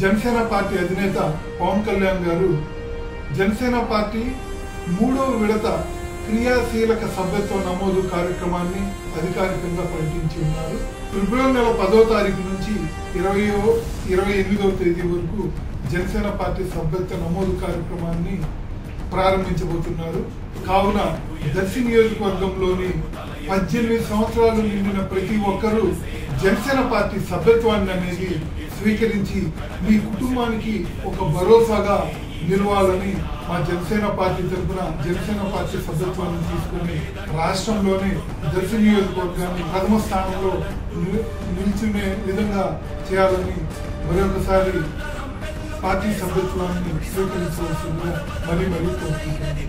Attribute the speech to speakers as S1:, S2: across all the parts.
S1: Janasena party అధినేత పవన్ కళ్యాణ్ గారు Janasena party 3వ విడత క్రియాశీలక సభ్యత్వ నమోదు కార్యక్రమాన్ని అధికారికంగా ప్రకటించి ఉన్నారు. ఫిబ్రవరి నెల 10వ తారీఖు నుంచి 28వ తేదీ వరకు జనసేన పార్టీ సభ్యత్వ నమోదు కార్యక్రమాన్ని ప్రారంభించబోతున్నారు. కావున దర్శి నియోజకవర్గంలోని 18 సంవత్సరాలు నిండిన ప్రతి ఒక్కరూ జనసేన పార్టీ సభ్యత్వాన్ని అనేది స్వీకరించి మీ కుటుంబానికి ఒక భరోసాగా నిలవాలని మా జనసేన పార్టీ తరఫున జనసేన పార్టీ సభ్యత్వాన్ని తీసుకుని రాష్ట్రంలోనే దర్శి నియోజకవర్గాన్ని ప్రథమ స్థానంలో నిలిచునే విధంగా చేయాలని మరొకసారి పార్టీ సభ్యత్వాన్ని స్వీకరించవలసిందిగా మరీ కోరుకుంటున్నాను.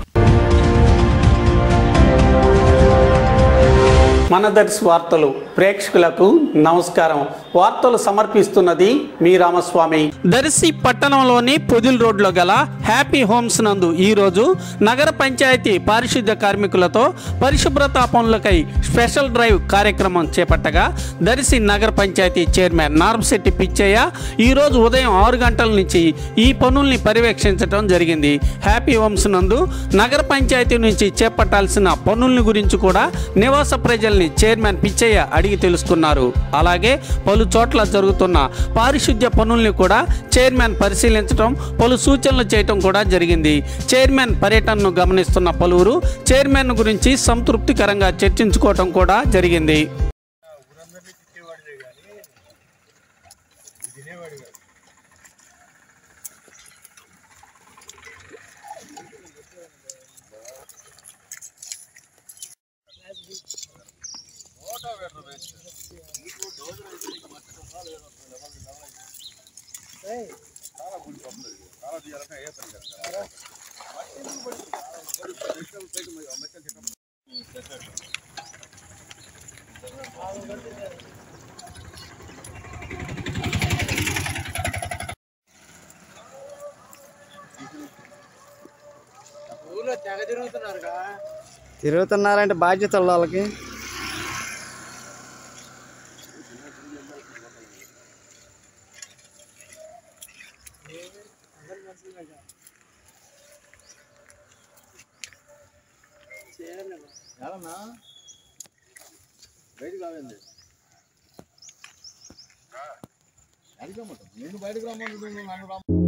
S2: మన దర్శి వార్తలు ప్రేక్షకులకు నమస్కారం. వార్తలు సమర్పిస్తున్నది మీ రామస్వామి. దర్శి పట్టణంలోని పొదిల్ రోడ్లో గల హ్యాపీ హోమ్స్ నందు ఈరోజు నగర పంచాయతీ పారిశుద్ధ్య కార్మికులతో పరిశుభ్రత పనులకై స్పెషల్ డ్రైవ్ కార్యక్రమం చేపట్టగా దర్శి నగర పంచాయతీ చైర్మన్ నార్మశెట్టి పిచ్చయ్య ఈరోజు ఉదయం 6 గంటల నుంచి ఈ పనుల్ని పర్యవేక్షించడం జరిగింది. హ్యాపీ హోమ్స్ నందు నగర పంచాయతీ నుంచి చేపట్టాల్సిన పనుల్ని గురించి కూడా నివాస ప్రజల్ని చైర్మన్ పిచ్చయ్య అడిగి తెలుసుకున్నారు. అలాగే పలు చోట్ల జరుగుతున్న పారిశుద్ధ్య పనుల్ని కూడా చైర్మన్ పరిశీలించడం, పలు సూచనలు చేయటం కూడా జరిగింది. చైర్మన్ పర్యటనను గమనిస్తున్న పలువురు చైర్మన్ గురించి సంతృప్తికరంగా చర్చించుకోవటం కూడా జరిగింది.
S3: తిరుగుతున్నారంటే బాధ్యత వాళ్ళకి.
S4: బయటకు రమ్మని